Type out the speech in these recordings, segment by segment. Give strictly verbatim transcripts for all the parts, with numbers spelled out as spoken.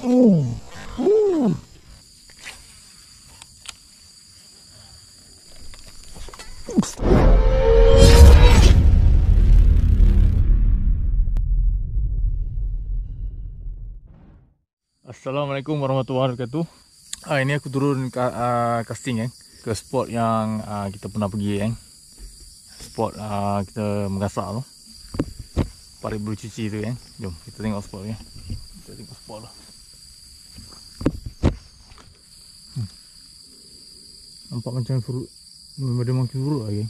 Oh. Oh. Assalamualaikum warahmatullahi wabarakatuh. Ah, ini aku turun ka, uh, casting eh, ke spot yang uh, kita pernah pergi eh. Spot uh, kita mengasak tu, Parit Bulu Cici tu eh. Jom kita tengok spot ni. Kita tengok spot lah. Hmm. Nampak macam surut, ada makin surut lagi.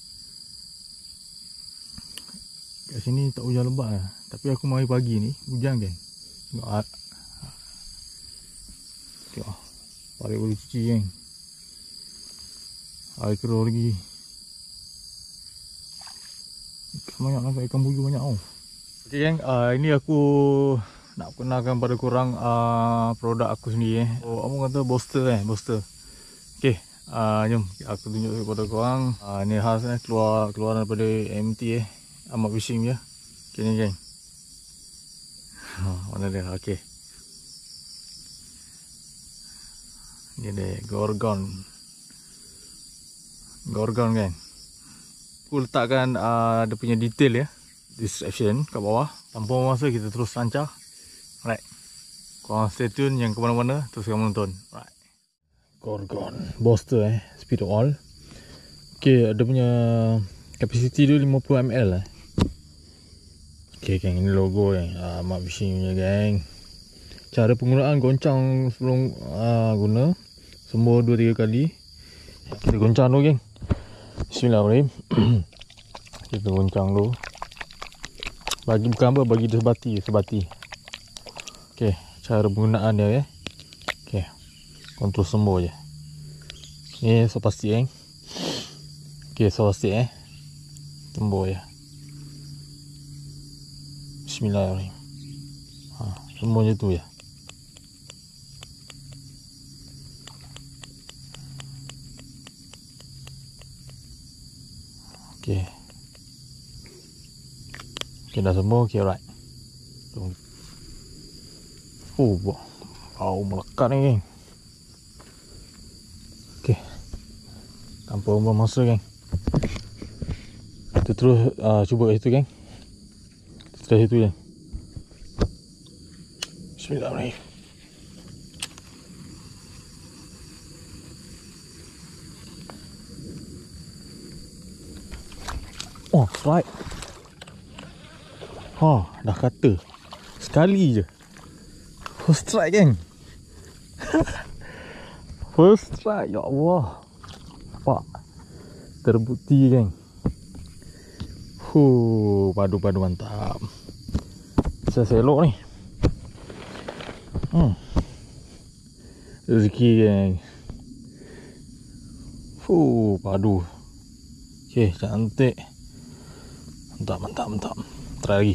Kat sini tak hujan lebat lah. Tapi aku mari pagi ni hujan kan. Tengok ah. Tengok Parit Bulu Cici kan. Air keruh lagi. Ikan banyak lah, ikan buyu banyak tau. Ok gang, uh, ini aku nak kenalkan pada korang uh, produk aku sendiri eh. Oh, kamu kata Boster eh, Boster. Ok, uh, jom aku tunjuk kepada korang. uh, Ni khas eh, keluar keluar daripada M T eh, Ahmad Fishing je. Ok ni gang. Mana dia, ok. Ni dia, Gorgon. Gorgon kan. Aku letakkan uh, dia punya detail ya, description kat bawah. Tanpa masa kita terus lancar. Right, korang stay tune, yang ke mana-mana teruskan menonton. Right, Gorgon Boster eh, speed all. Ok, dia punya capacity tu lima puluh mililiter eh. Ok gang, ini logo gang, uh, Ahmad Fishing punya gang. Cara penggunaan, goncang sebelum uh, guna, sembur dua tiga kali. Kita goncang dulu gang. Bismillahirrahmanirrahim. Kita goncang dulu. Bagi bukan apa, bagi dia sebati, sebati. Okey, cara penggunaan dia ya. Okey. Kontrol sembur je. Ni so pasti eh. Okey, so pasti eh. Sembur je. Bismillahirrahmanirrahim. Ha, sembur je tu ya. Okey. Okey, dah semua. Okey, alright. Oh, bau melekat ni geng. Okey. Tanpa buang masa geng. Kita terus uh, cuba kat situ geng. Kita terus situ geng. Bismillahirrahmanirrahim. Oh, strike. Ha, dah kata sekali je. First strike geng. First strike, ya Allah. Nampak? Terbukti geng. Huh, padu-padu mantap. Saya selok ni. Hmm. Rezeki geng. Huh, padu. Okey, cantik. Mantap, mantap, mantap. Try lagi.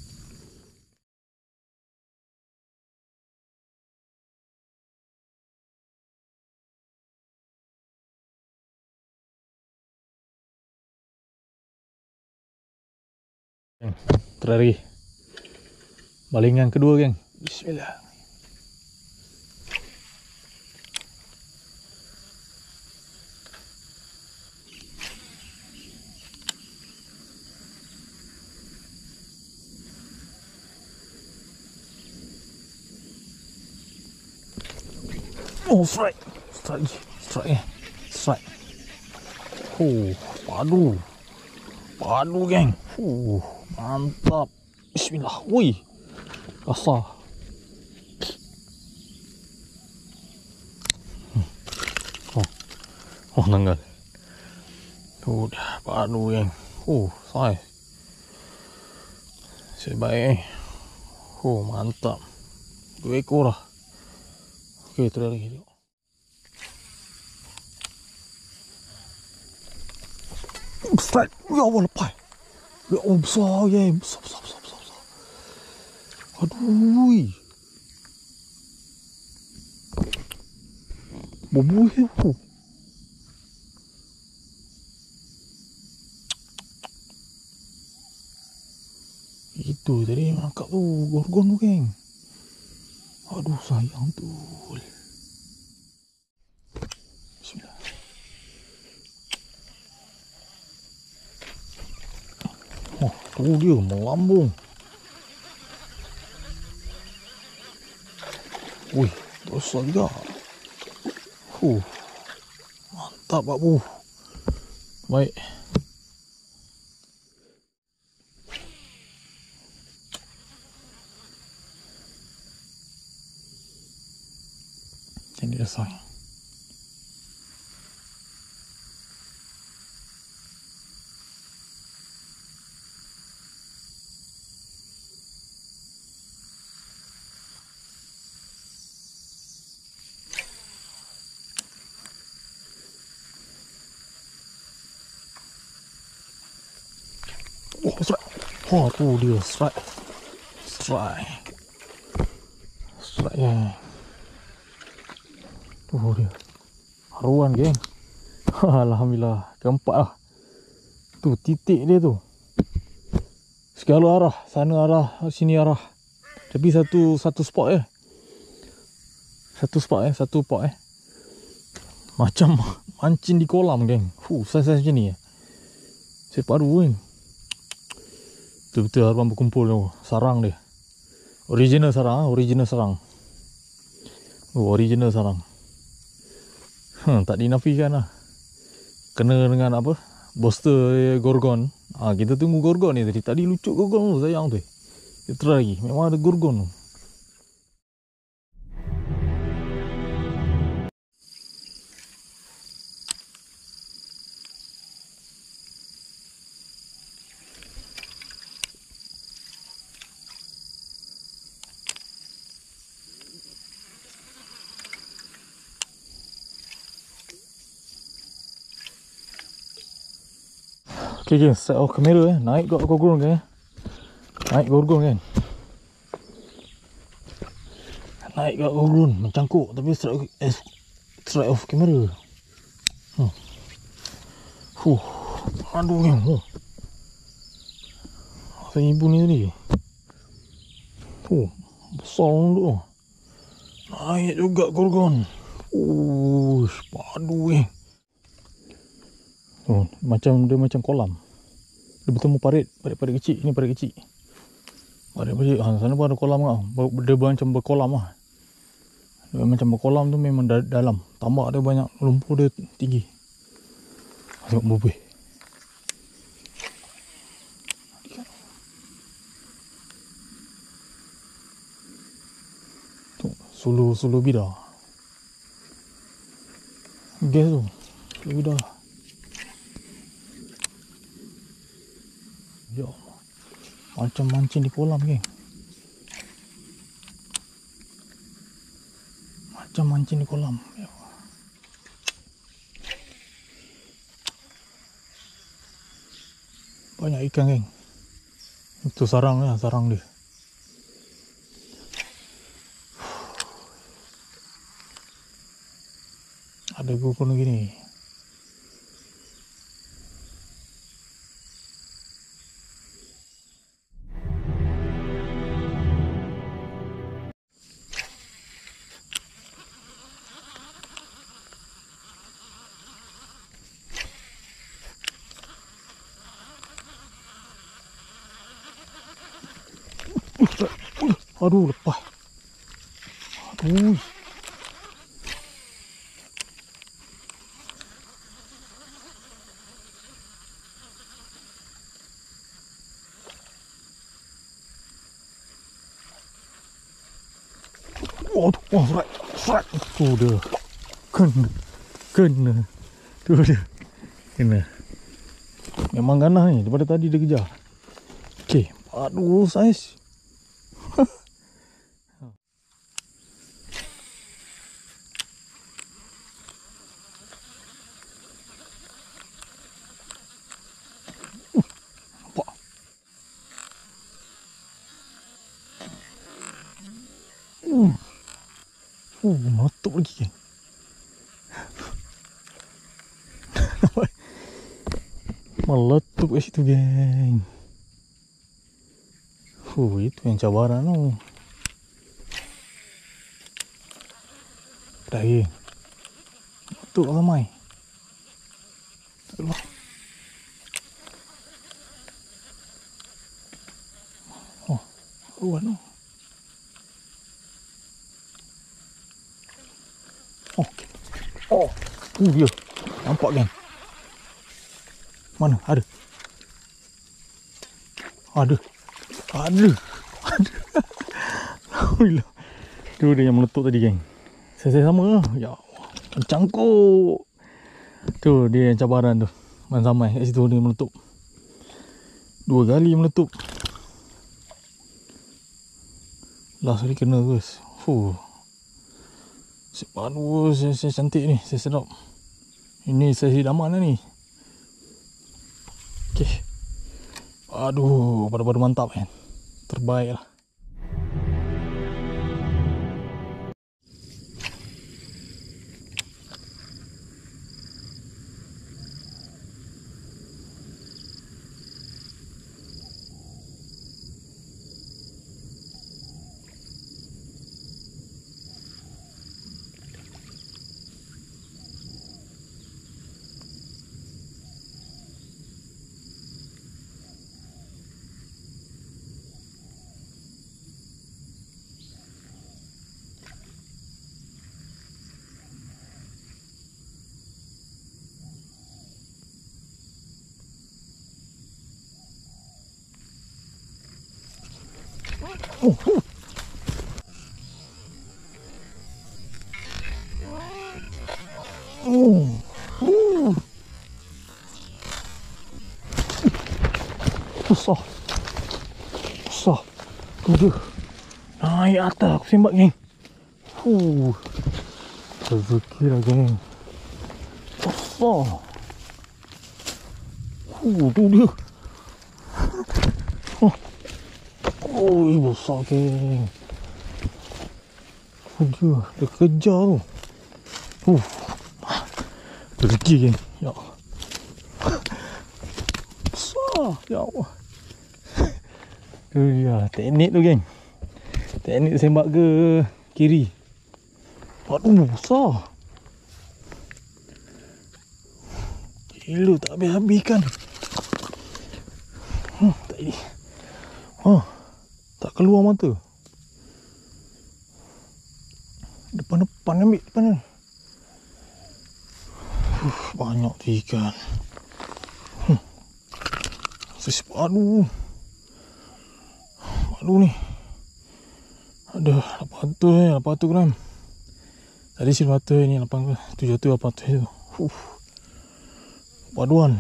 Try lagi. Balingan kedua geng. Bismillah. Oh, strike. Strike. Strike. Strike. Oh, padu. Padu geng. Uh, mantap. Bismillah. Woi. Kasar. Oh. Oh, nanggal. Tu dah padu geng. Uh, sai. Sebaik eh. Oh, mantap. Dua ekor lah. Okey, try lagi tengok. Strike. Ya Allah, lepas. Ya Allah, besar ya. Besar, besar, besar, besar, besar. Aduh. Boboh ya. Itu tadi mangkap tu, gorgon tu geng. Aduh sayang tu. Bismillah. Oh, tu dia melambung. Wih, besar juga. Huh. Mantap Pak Bu. Baik. Ini dah sayang. Oh, strike. Oh, tu dia strike. Strike. Strike ya. Tu dia. Haruan geng. Alhamdulillah. Keempat lah. Tu titik dia tu. Segala arah. Sana arah, sini arah. Tapi satu satu spot eh. Satu spot eh, satu pot eh. Macam mancing di kolam geng. Fuh, saiz-saiz macam ni eh. Saya padu kan. Betul-betul haruan berkumpul tu. Sarang dia. Original sarang, original sarang. Oh, original sarang. Hmm, tak dinafikan lah. Kena dengan apa? Booster gorgon. Ah, kita tunggu gorgon ni tadi. Tadi lucu gorgon tu, sayang tu. Kita try lagi. Memang ada gorgon tu. Okay, okay, set off kamera eh. Naik kat gorgon kan. Naik gorgon kan. Naik kat gorgon, mencangkuk tapi strike eh, strike off kamera. Hmm. Huh. Aduh yang. Oh. Saya ibu ni tadi. Oh, besar tu. Naik juga gorgon. Oh, padu eh. Oh, macam dia macam kolam. Dia bertemu parit, parit-parit kecil. Ini parit kecil. Parit-parit, ha, sana pun ada kolam kan. Dia macam berkolam lah. Dia macam berkolam tu memang dalam. Tambak dia banyak, lumpur dia tinggi. Tengok bubih. Tu, sulu-sulu bidar. Gas tu, sulu bidar. Ya Allah. Macam mancing di kolam geng. Macam mancing di kolam. Ya Allah. Banyak ikan geng. Itu sarang lah, sarang dia. Ada gorgon gini. Aduh, lepas. Aduh. Oh, oh, strike, strike. Tu dia. Kena. Kena. Tu dia. Kena. Memang ganah ni. Daripada tadi dia kejar. Okey. Aduh, saiz. Uh, uh meletup lagi geng. Meletup kat situ geng. Uh, itu yang cabaran tu. Dah lagi. Betul ramai. Allah. Oh, ruan tu. Oh. Oh, tu dia. Nampak kan? Mana? Ada. Ada. Ada. Ada. Alhamdulillah. Tu dia yang meletup tadi, geng. Saya sama lah. Ya Allah. Mencangkuk. Tu dia yang cabaran tu. Man samai kat situ dia meletup. Dua kali meletup. Last kali kena terus. Fuh. Aduh, saya, saya cantik ni. Saya sedap. Ini saya hidaman lah ni. Okay. Aduh, pada-pada mantap kan. Terbaik lah. Oh, oh. Oh. Oh. Besar. Besar. Tu dia. Naik atas aku sembak, geng. Huh. Rezeki lah, geng. Besar. Huh, tu dia. Oh. Oh, besar, geng. Tu dia. Dia kejar tu. Huh. Rezeki, geng. Ya Allah. Besar. Ya Allah. Tu dia. Teknik tu, geng. Teknik sembak ke kiri. Aduh, besar. Gila, tak habis-habis kan. Hmm, tak ini. Oh, tak keluar mata. Depan-depan ambil depan ni. Uh, banyak tu ikan. Hmm. Aduh. Aduh ni. Ada lapan ratus ni, lapan ratus gram. Tadi sembilan ratus ni, lapan ratus, tujuh ratus, lapan ratus tu. Uh. Paduan.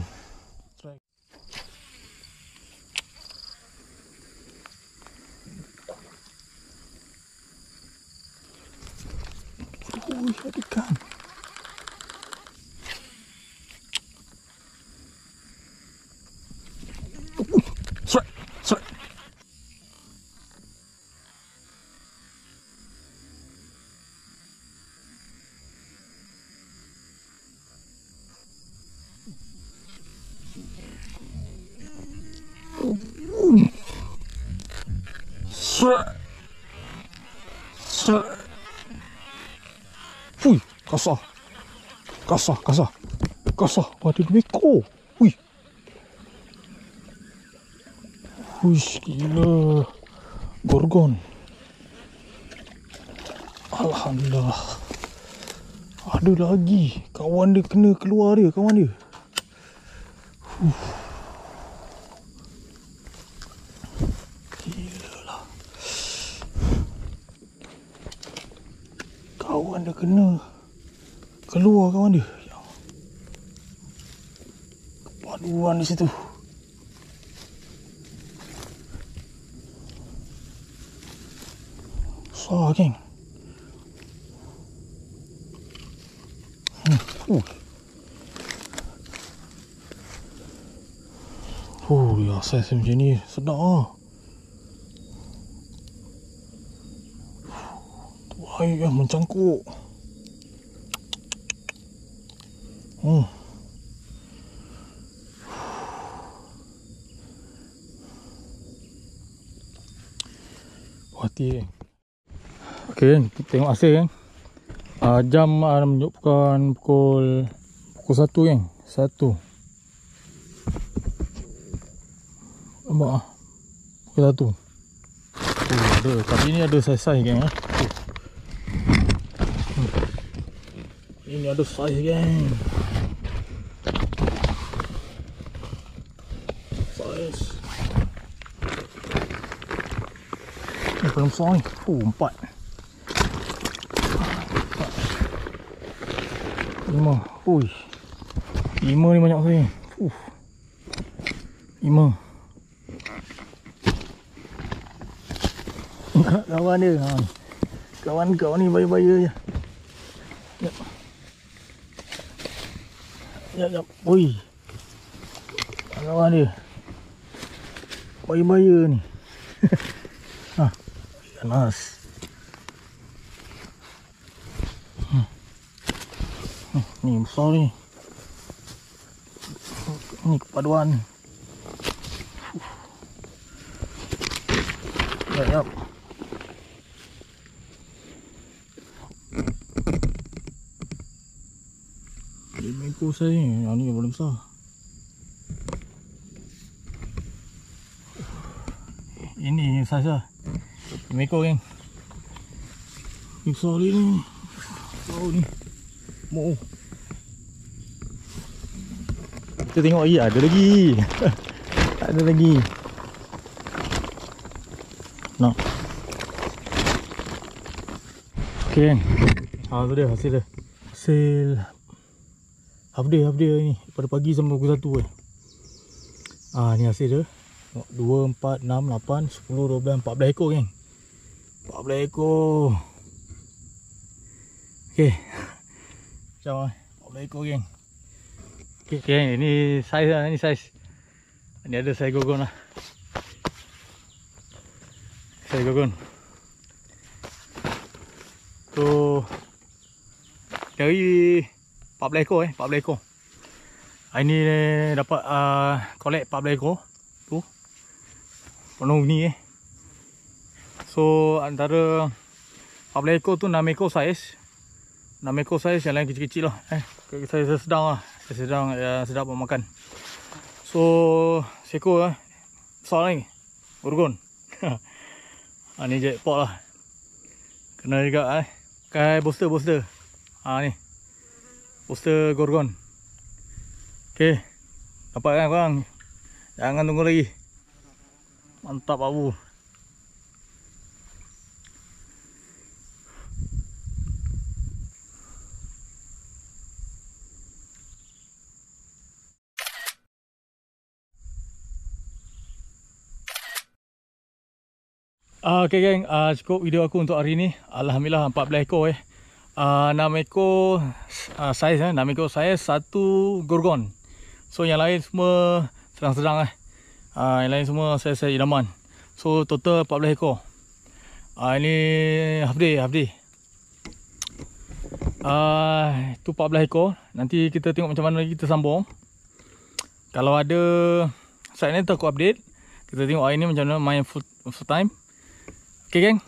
Oh, ada ikan. Strike, strike. Strike. Strike. Fui, kasar. Kasar, kasar. Kasar. Wah, ada dua ekor. Hui. Huish, gila. Gorgon. Alhamdulillah. Ada lagi. Kawan dia kena keluar dia, kawan dia. Huh. Gila lah. Kawan dia kena keluar, kawan dia. Kepaduan di situ. Besar, geng. Hmm. Uh. Oh, ya, saiz macam ni sedap lah. Tu air yang mencangkuk. Hmm. Hati, kan. Okay, kan, tengok hasil, kan. uh, Jam uh, menunjukkan pukul Pukul satu kan. Satu. Nampak ah. Pukul satu. Oh, ada. Tapi ni ada saiz-saiz geng eh. Hmm. Ini ada saiz geng. Saiz. Ini paling besar ni. Oh, empat. Lima. Ui. Lima ni banyak sekali. Uh. Lima. Kawan dia. Ha. Kawan kau ni bahaya-bahaya je. Ya. Ya, ya. Ui. Kawan dia. Bahaya-bahaya ni. Ha. Ganas. Hmm. Hmm. Ni besar ni. Ni kepaduan. Ya, ya. Lima ekor saya ni. Yang ni yang paling besar. Ini saja. Lima ekor geng. Ni besar ni. Oh ni. Mau. Kita tengok lagi. Ada lagi. Ada lagi. Nak. Okay geng. Ha, tu dia hasil dia. Hasil half day, half day ni. Pada pagi sampai pukul satu eh. Ah, ni hasil dia. dua, empat, enam, lapan, sepuluh, dua belas, empat belas ekor geng. empat belas ekor. Okay. Macam eh. empat belas ekor geng. Okay, okay, ni saiz lah, ni saiz. Ni ada saiz gorgon lah. Saiz gorgon. Tu dari empat belas ekor eh, empat belas ekor. Hari ni dapat uh, collect empat belas ekor. Tu. Penuh ni eh. So antara empat belas ekor tu enam ekor saiz. enam ekor saiz, yang lain kecil-kecil lah eh. Saiz sedang lah. Saiz sedang ya, sedap buat makan. So seekor lah. Besar ni. Gorgon. Ha, ni jackpot lah. Kena juga eh. Pakai booster booster. Ha ni. Booster gorgon. Okay. Dapat kan korang? Jangan tunggu lagi. Mantap abu. Uh, okay geng, uh, cukup video aku untuk hari ni. Alhamdulillah empat belas ekor eh. Uh, enam ekor uh, saiz eh, enam ekor saiz, satu gorgon. So yang lain semua sedang-sedang eh. Uh, yang lain semua saiz-saiz idaman. So total empat belas ekor. Uh, ini half day, half day. Uh, itu empat belas ekor. Nanti kita tengok macam mana lagi kita sambung. Kalau ada side ni aku update. Kita tengok hari ni macam mana main full, full time. Okay geng.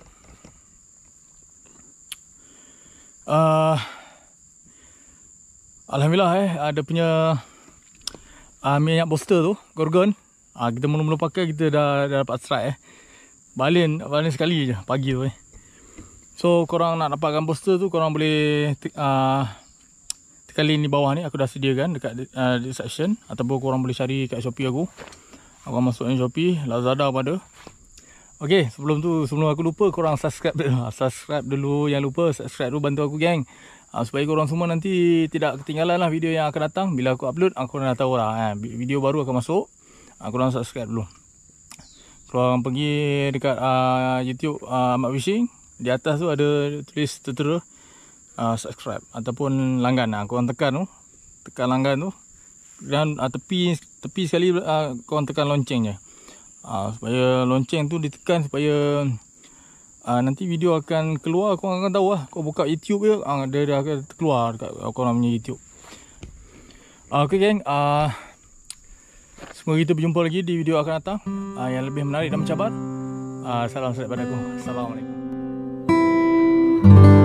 Uh, Alhamdulillah eh, ada punya uh, minyak booster tu, gorgon. Uh, kita mula-mula pakai, kita dah, dah dapat strike eh. Balin, balin sekali je pagi tu eh. So korang nak dapatkan booster tu, korang boleh uh, tekan link di bawah ni. Aku dah sediakan dekat uh, description. Ataupun korang boleh cari kat Shopee aku. Aku masuk ni Shopee, Lazada pada. Okay, sebelum tu, sebelum aku lupa, korang subscribe dulu. Subscribe dulu, jangan lupa subscribe dulu, bantu aku geng. uh, Supaya korang semua nanti tidak ketinggalan lah video yang akan datang. Bila aku upload, aku dah tahu lah eh, video baru akan masuk. uh, Korang subscribe dulu. Korang pergi dekat uh, YouTube uh, Ahmad Fishing. Di atas tu ada tulis tertera uh, subscribe ataupun langgan. uh, Korang tekan tu, tekan langgan tu. Dan uh, tepi tepi sekali uh, korang tekan lonceng je. Uh, supaya lonceng tu ditekan supaya uh, nanti video akan keluar. Korang akan tahu lah. Kau buka YouTube je, uh, dia, dia akan keluar dekat korang punya YouTube. uh, Okay geng, uh, semoga kita berjumpa lagi di video akan datang, uh, yang lebih menarik dan mencabar. uh, Salam daripada aku. Assalamualaikum.